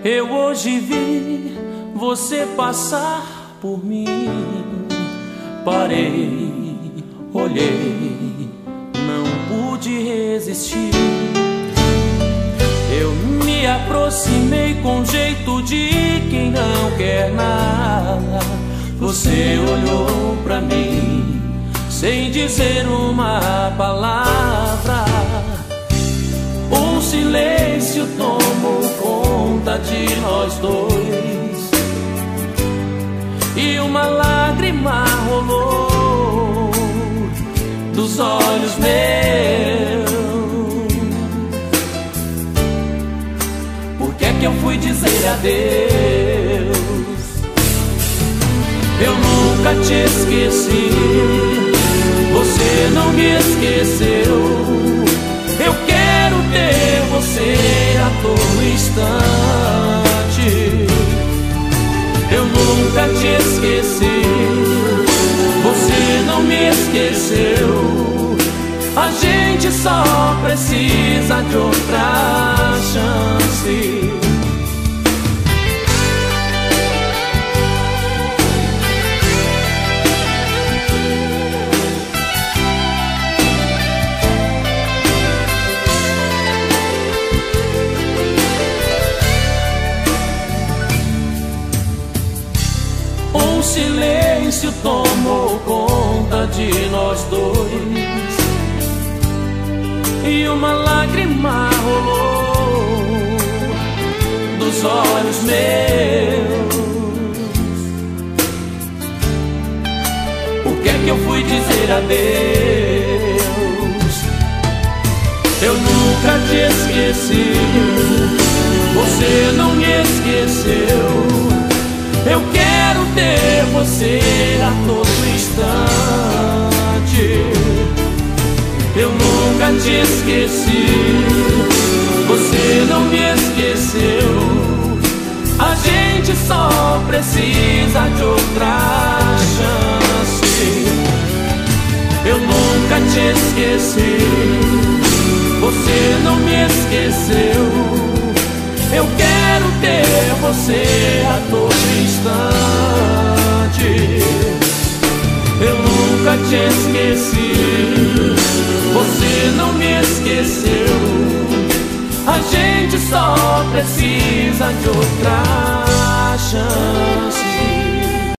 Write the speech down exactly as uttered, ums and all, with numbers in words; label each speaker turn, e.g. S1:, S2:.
S1: Eu hoje vi você passar por mim. Parei, olhei, não pude resistir. Eu me aproximei com jeito de quem não quer nada. Você olhou pra mim sem dizer uma palavra. Um silêncio tomou conta de nós dois e uma lágrima rolou dos olhos meus. Por que é que eu fui dizer adeus? Eu nunca te esqueci, você não me esqueceu. Eu quero ter você a todo instante. Eu nunca te esqueci, você não me esqueceu. A gente só precisa de outra chance. Um silêncio tomou conta de nós dois e uma lágrima rolou dos olhos meus. Por que é que eu fui dizer adeus? Eu nunca te esqueci, você não me esqueceu. Eu quero ter você a todo instante. Eu nunca te esqueci, você não me esqueceu. A gente só precisa de outra chance. Eu nunca te esqueci, você não me esqueceu. Eu quero ter você a todo instante. Eu nunca te esqueci, você não me esqueceu. A gente só precisa de outra